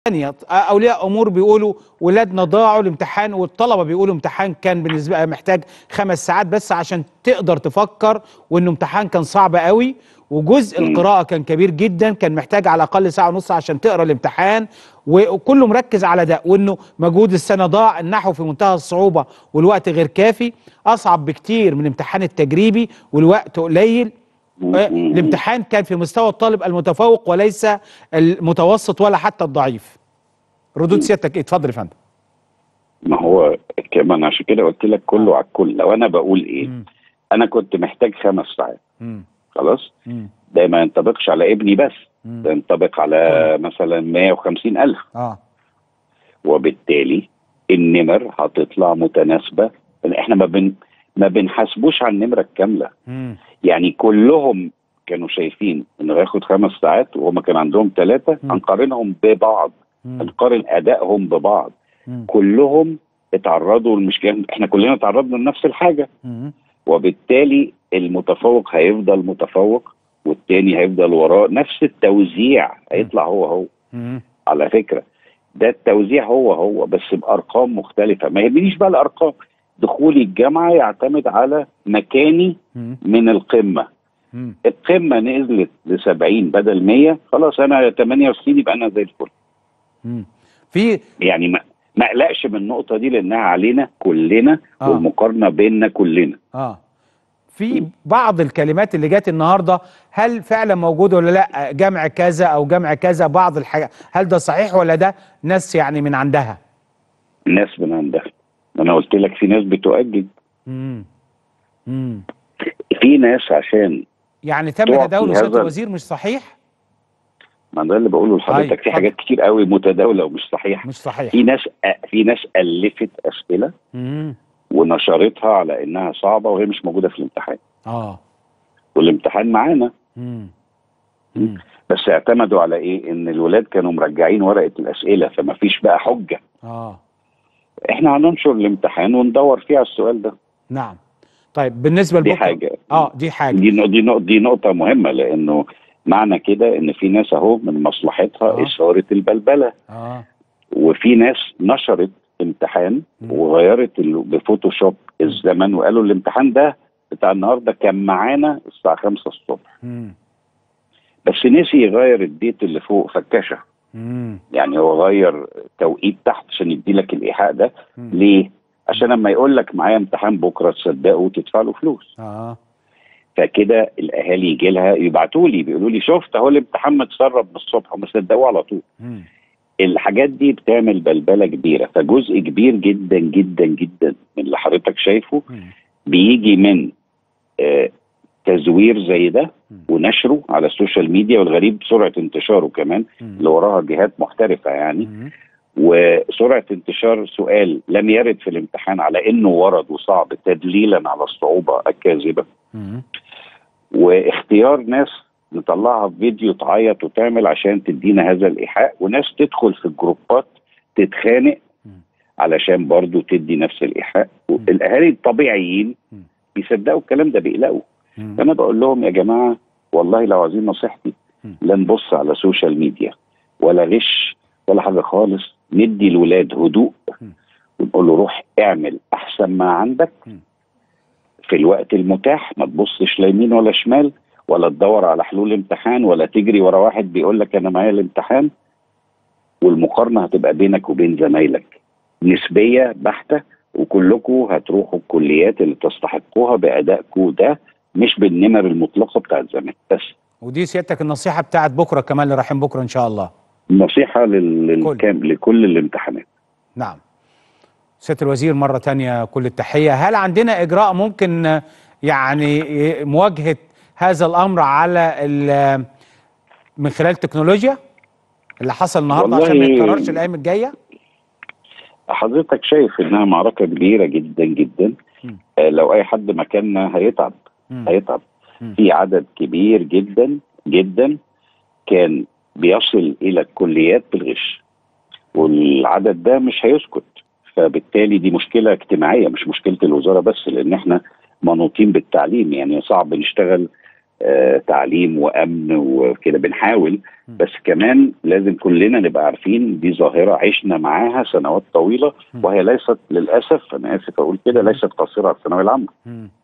تانية اولياء امور بيقولوا ولادنا ضاعوا الامتحان، والطلبه بيقولوا امتحان كان بالنسبه محتاج 5 ساعات بس عشان تقدر تفكر، وانه امتحان كان صعب قوي، وجزء القراءه كان كبير جدا، كان محتاج على الاقل ساعه ونص عشان تقرا الامتحان، وكله مركز على ده، وانه مجهود السنه ضاع. النحو في منتهى الصعوبه والوقت غير كافي، اصعب بكتير من الامتحان التجريبي والوقت قليل. الامتحان كان في مستوى الطالب المتفوق وليس المتوسط ولا حتى الضعيف. ردود سيادتك ايه؟ اتفضل يا فندم. ما هو كمان عشان كده قلت لك كله على الكل. لو انا بقول ايه، انا كنت محتاج 5 ساعات. خلاص، ده ما ينطبقش على ابني بس، ده ينطبق على مثلا 150,000. وبالتالي النمر هتطلع متناسبه. احنا ما بنحاسبوش على النمره الكامله. يعني كلهم كانوا شايفين انه هياخد 5 ساعات وهم كان عندهم 3، هنقارنهم ببعض، هنقارن ادائهم ببعض. كلهم اتعرضوا للمشكله، احنا كلنا تعرضنا لنفس الحاجه. وبالتالي المتفوق هيفضل متفوق والتاني هيفضل وراه. نفس التوزيع هيطلع هو. على فكره ده التوزيع هو بس بارقام مختلفه. ما يهمنيش بقى الارقام. دخولي الجامعه يعتمد على مكاني من القمه. القمه نزلت ل70 بدل 100، خلاص انا 68 يبقى انا زي الفل. في يعني ما اقلقش من النقطه دي لانها علينا كلنا، والمقارنه بيننا كلنا. في بعض الكلمات اللي جت النهارده، هل فعلا موجوده ولا لا؟ جمع كذا او جمع كذا، بعض الحاجات، هل ده صحيح ولا ده ناس يعني من عندها؟ ناس من عندها. انا قلت لك في ناس بتؤجج. في ناس عشان يعني تم تداول سيادة الوزير مش صحيح؟ ما ده اللي بقوله لحضرتك. في حاجات كتير قوي متداوله ومش صحيحه. مش صحيح. في ناس الفت اسئله ونشرتها على انها صعبه وهي مش موجوده في الامتحان. والامتحان معانا. بس اعتمدوا على ايه؟ ان الولاد كانوا مرجعين ورقه الاسئله، فما فيش بقى حجه. احنا هننشر الامتحان وندور فيه على السؤال ده. نعم. طيب بالنسبه لبكره، دي حاجه دي نقطه مهمه، لانه معنى كده ان في ناس اهو من مصلحتها اثاره البلبله. وفي ناس نشرت امتحان وغيرت بفوتوشوب الزمن، وقالوا الامتحان ده بتاع النهارده كان معانا الساعه 5 الصبح. بس نسي يغير الديت اللي فوق فكشه. يعني هو غير توقيت تحت عشان يدي لك الايحاء ده. ليه؟ عشان لما يقول لك معايا امتحان بكره تصدقه وتدفع له فلوس. فكده الاهالي يجي لها يبعتوا لي بيقولوا لي شفت اهو الامتحان متسرب من الصبح، وما صدقوه على طول. الحاجات دي بتعمل بلبله كبيره. فجزء كبير جدا جدا جدا من اللي حضرتك شايفه بيجي من تزوير زي ده ونشره على السوشيال ميديا، والغريب سرعه انتشاره كمان اللي وراها جهات محترفه يعني. وسرعه انتشار سؤال لم يرد في الامتحان على انه ورد وصعب تدليلا على الصعوبه الكاذبه. واختيار ناس نطلعها في فيديو تعيط وتعمل عشان تدينا هذا الايحاء، وناس تدخل في الجروبات تتخانق علشان برضو تدي نفس الايحاء. الاهالي الطبيعيين بيصدقوا الكلام ده، بيقلقوا. فانا بقول لهم يا جماعه والله لو عايزين نصيحتي، لا نبص على سوشيال ميديا ولا غش ولا حاجه خالص. ندي الولاد هدوء ونقول له روح اعمل احسن ما عندك في الوقت المتاح. ما تبصش لا يمين ولا شمال، ولا تدور على حلول امتحان، ولا تجري ورا واحد بيقول لك انا معايا الامتحان. والمقارنه هتبقى بينك وبين زمايلك نسبيه بحته، وكلكم هتروحوا الكليات اللي تستحقوها بادائكم ده، مش بالنمر المطلقه بتاعت زمان بس. ودي سيادتك النصيحه بتاعت بكره كمان اللي رايحين بكره ان شاء الله؟ نصيحه لكل الامتحانات. نعم. سيادة الوزير مرة تانية كل التحية. هل عندنا إجراء ممكن يعني مواجهة هذا الأمر على من خلال التكنولوجيا اللي حصل النهارده عشان ما يتكررش الأيام الجاية؟ حضرتك شايف إنها معركة كبيرة جدا جدا. لو أي حد مكاننا هيتعب. في عدد كبير جدا جدا كان بيصل إلى الكليات بالغش، والعدد ده مش هيسكت. فبالتالي دي مشكلة اجتماعية مش مشكلة الوزارة بس، لأن احنا منوطين بالتعليم. يعني صعب نشتغل تعليم وامن وكده بنحاول. بس كمان لازم كلنا نبقى عارفين دي ظاهره عشنا معاها سنوات طويله، وهي ليست للاسف، انا اسف اقول كده، ليست قاصره على الثانويه العامه.